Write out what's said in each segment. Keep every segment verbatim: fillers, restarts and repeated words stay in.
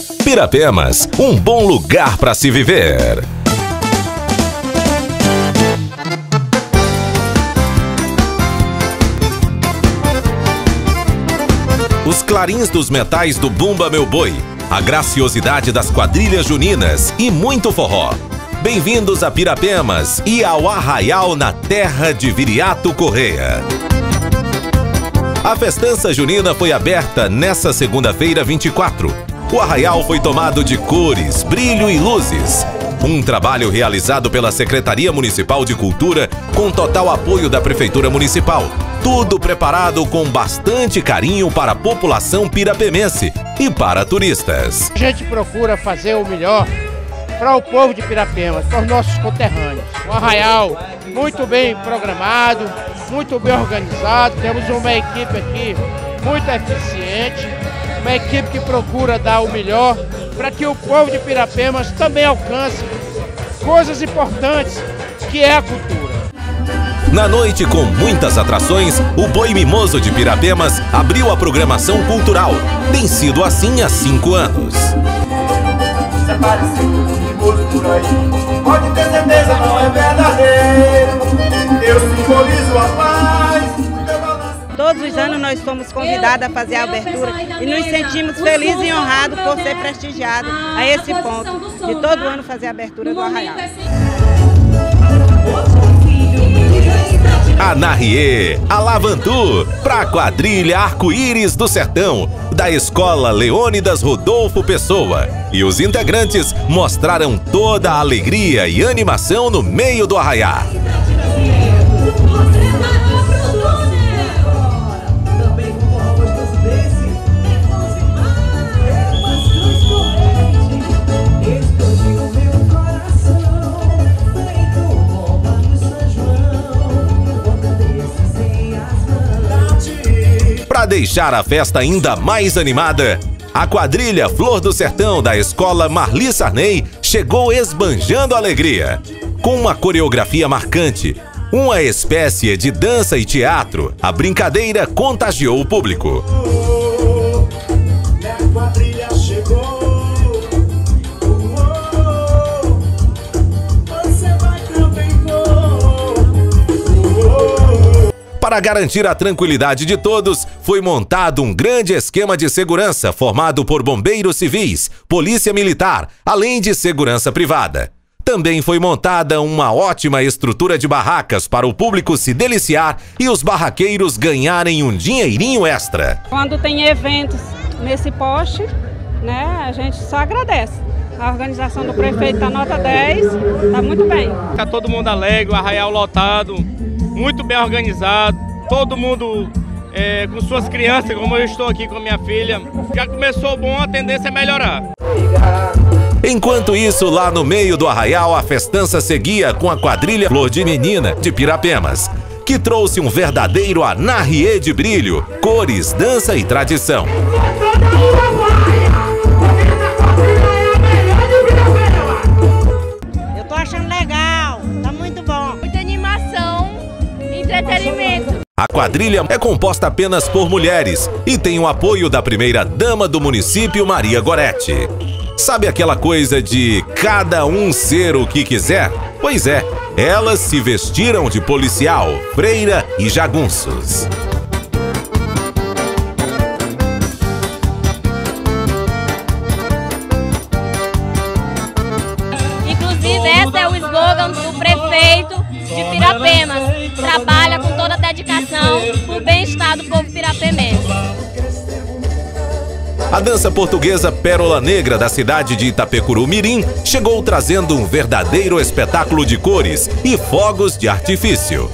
Pirapemas, um bom lugar para se viver. Os clarins dos metais do Bumba Meu Boi, a graciosidade das quadrilhas juninas e muito forró. Bem-vindos a Pirapemas e ao Arraial na terra de Viriato Correia. A festança junina foi aberta nesta segunda-feira vinte e quatro. O arraial foi tomado de cores, brilho e luzes. Um trabalho realizado pela Secretaria Municipal de Cultura com total apoio da Prefeitura Municipal. Tudo preparado com bastante carinho para a população pirapemense e para turistas. A gente procura fazer o melhor para o povo de Pirapemas, para os nossos conterrâneos. O arraial muito bem programado, muito bem organizado. Temos uma equipe aqui muito eficiente, uma equipe que procura dar o melhor para que o povo de Pirapemas também alcance coisas importantes, que é a cultura. Na noite, com muitas atrações, o Boi Mimoso de Pirapemas abriu a programação cultural. Tem sido assim há cinco anos. Se aparecer um mimoso por aí, pode ter certeza, não é verdadeiro. Eu simbolizo a paz. Todos os anos nós somos convidados a fazer a abertura e nos sentimos felizes e honrados por ser prestigiados a esse ponto de todo ano fazer a abertura do arraial. A Narriê, a Lavantu, para a quadrilha Arco-Íris do Sertão, da Escola Leônidas Rodolfo Pessoa. E os integrantes mostraram toda a alegria e animação no meio do arraial. Para deixar a festa ainda mais animada, a quadrilha Flor do Sertão da Escola Marli Sarney chegou esbanjando alegria. Com uma coreografia marcante, uma espécie de dança e teatro, a brincadeira contagiou o público. Para garantir a tranquilidade de todos, foi montado um grande esquema de segurança formado por bombeiros civis, polícia militar, além de segurança privada. Também foi montada uma ótima estrutura de barracas para o público se deliciar e os barraqueiros ganharem um dinheirinho extra. Quando tem eventos nesse poste, né, a gente só agradece. A organização do prefeito está nota dez, está muito bem. Está todo mundo alegre, o arraial lotado, muito bem organizado, todo mundo é, com suas crianças, como eu estou aqui com minha filha. Já começou bom, a tendência é melhorar. Enquanto isso, lá no meio do arraial, a festança seguia com a quadrilha Flor de Menina de Pirapemas, que trouxe um verdadeiro anarriê de brilho, cores, dança e tradição. Eu tô achando legal, tá muito bom. Muita animação, entretenimento. A quadrilha é composta apenas por mulheres e tem o apoio da primeira-dama do município, Maria Goretti. Sabe aquela coisa de cada um ser o que quiser? Pois é, elas se vestiram de policial, freira e jagunços. Inclusive, esse é o slogan do prefeito de Pirapemas. Trabalha com toda a dedicação para o bem-estar do povo pirapemense. A dança portuguesa Pérola Negra da cidade de Itapecuru Mirim chegou trazendo um verdadeiro espetáculo de cores e fogos de artifício.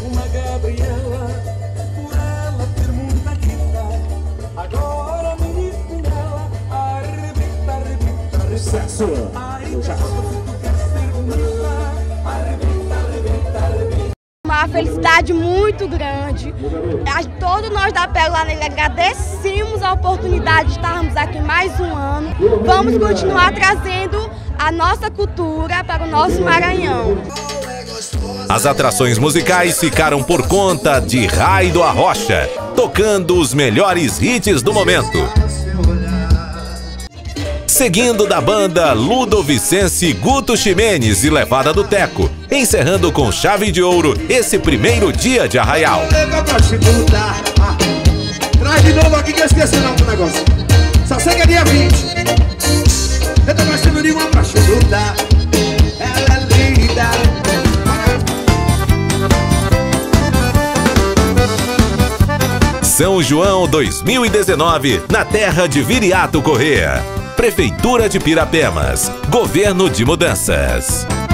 Uma felicidade muito grande. Todos nós da Pérola Negra agradecemos a oportunidade de estarmos aqui mais um ano. Vamos continuar trazendo a nossa cultura para o nosso Maranhão. As atrações musicais ficaram por conta de Raido Arrocha, tocando os melhores hits do momento. Seguindo da banda Ludovicense Guto Ximenes e Levada do Teco, encerrando com chave de ouro esse primeiro dia de Arraial. Traz de novo aqui que eu esqueci o nome do negócio. Só sei que é dia vinte. Eu tô gostando de uma pra chutar. Ela é linda. São João dois mil e dezenove, na terra de Viriato Corrêa. Prefeitura de Pirapemas. Governo de Mudanças.